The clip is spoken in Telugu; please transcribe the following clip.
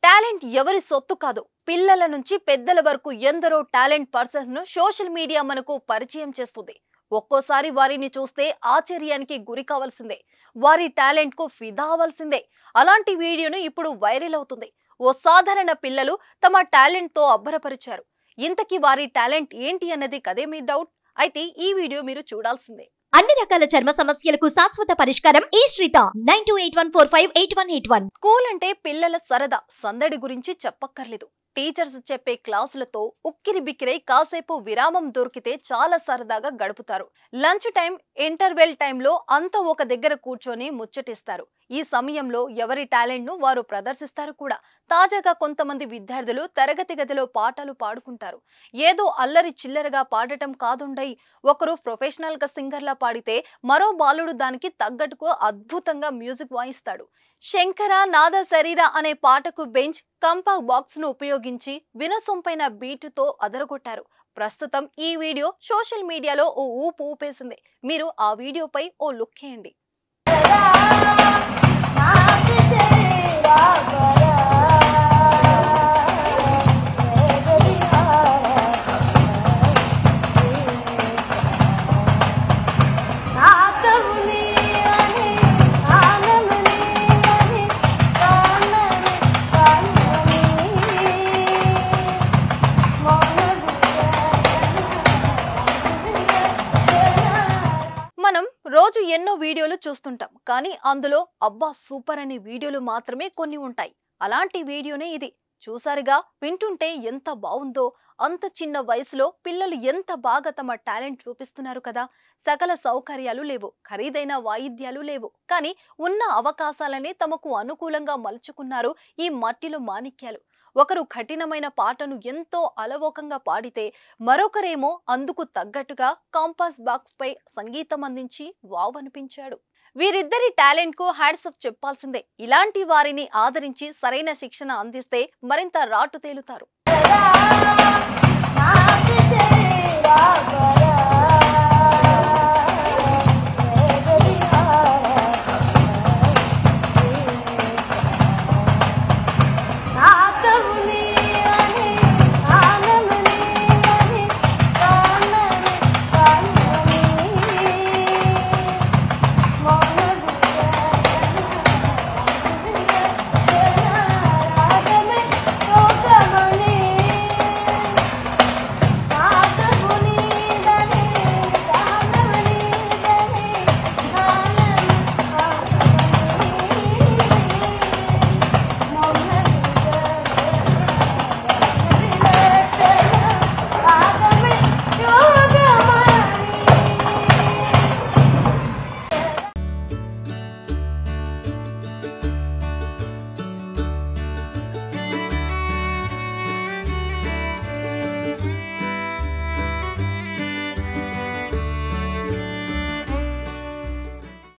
టాలెంట్ ఎవరి సొత్తు కాదు. పిల్లల నుంచి పెద్దల వరకు ఎందరో టాలెంట్ పర్సన్స్ ను సోషల్ మీడియా మనకు పరిచయం చేస్తుంది. ఒక్కోసారి వారిని చూస్తే ఆశ్చర్యానికి గురి కావాల్సిందే, వారి టాలెంట్ కు ఫిదా అవ్వాల్సిందే. అలాంటి వీడియోను ఇప్పుడు వైరల్ అవుతుంది. ఓ సాధారణ పిల్లలు తమ టాలెంట్ తో అబ్బరపరిచారు. ఇంతకీ వారి టాలెంట్ ఏంటి అన్నది కదే మీ డౌట్. అయితే ఈ వీడియో మీరు చూడాల్సిందే. అన్ని రకాల చర్మ సమస్యలకు శాశ్వత పరిష్కారం ఈ శ్రీత 9281458181. స్కూల్ అంటే పిల్లల సరదా సందడి గురించి చెప్పక్కర్లేదు. టీచర్స్ చెప్పే క్లాసులతో ఉక్కిరి బిక్కిరై కాసేపు విరామం దొరికితే చాలా సరదాగా గడుపుతారు. లంచ్ టైం, ఇంటర్వెల్ టైంలో అంతా ఒక దగ్గర కూర్చొని ముచ్చటిస్తారు. ఈ సమయంలో ఎవరి టాలెంట్ ను వారు ప్రదర్శిస్తారు కూడా. తాజాగా కొంతమంది విద్యార్థులు తరగతి గదిలో పాటలు పాడుకుంటారు. ఏదో అల్లరి చిల్లరగా పాడటం కాదుండై, ఒకరు ప్రొఫెషనల్ గా సింగర్లా పాడితే మరో బాలుడు దానికి తగ్గట్టుకు అద్భుతంగా మ్యూజిక్ వాయిస్తాడు. శంకర నాద శరీర అనే పాటకు బెంచ్, కంపాక్ బాక్స్ ను ఉపయోగించి వినసొంపైన బీటుతో అదరగొట్టారు. ప్రస్తుతం ఈ వీడియో సోషల్ మీడియాలో ఓ ఊపు ఊపేసింది. మీరు ఆ వీడియోపై ఓ లుక్ వేయండి. మనం రోజు ఎన్నో వీడియోలు చూస్తుంటాం, కానీ అందులో అబ్బా సూపర్ అనే వీడియోలు మాత్రమే కొన్ని ఉంటాయి. అలాంటి వీడియోనే ఇది. చూసారుగా, వింటుంటే ఎంత బాగుందో. అంత చిన్న వయసులో పిల్లలు ఎంత బాగా తమ టాలెంట్ చూపిస్తున్నారు కదా. సకల సౌకర్యాలు లేవు, ఖరీదైన వాయిద్యాలు లేవు, కానీ ఉన్న అవకాశాలనే తమకు అనుకూలంగా మలుచుకున్నారు ఈ మట్టిలో మాణిక్యాలు. ఒకరు కఠినమైన పాటను ఎంతో అలవోకంగా పాడితే, మరొకరేమో అందుకు తగ్గట్టుగా కాంపాస్ బాక్స్ పై సంగీతం అందించి వావ్ అనిపించాడు. వీరిద్దరి టాలెంట్ కు హ్యాట్స్ ఆఫ్ చెప్పాల్సిందే. ఇలాంటి వారిని ఆదరించి సరైన శిక్షణ అందిస్తే మరింత రాటు తేలుతారు.